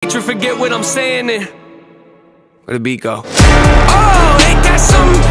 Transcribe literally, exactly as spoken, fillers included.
hatred, forget what I'm saying, and where the beat go? Oh, ain't that something?